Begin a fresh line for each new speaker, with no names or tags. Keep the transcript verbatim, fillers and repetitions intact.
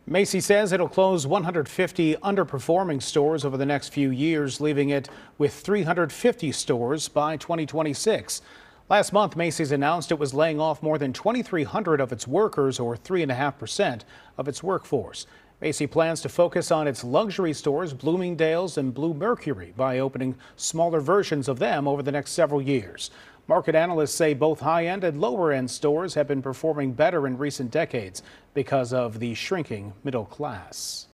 Macy says it'll close one hundred fifty underperforming stores over the next few years, leaving it with three hundred fifty stores by twenty twenty-six. Last month, Macy's announced it was laying off more than twenty-three hundred of its workers, or three point five percent of its workforce. Macy plans to focus on its luxury stores, Bloomingdale's and Blue Mercury, by opening smaller versions of them over the next several years. Market analysts say both high-end and lower-end stores have been performing better in recent decades because of the shrinking middle class.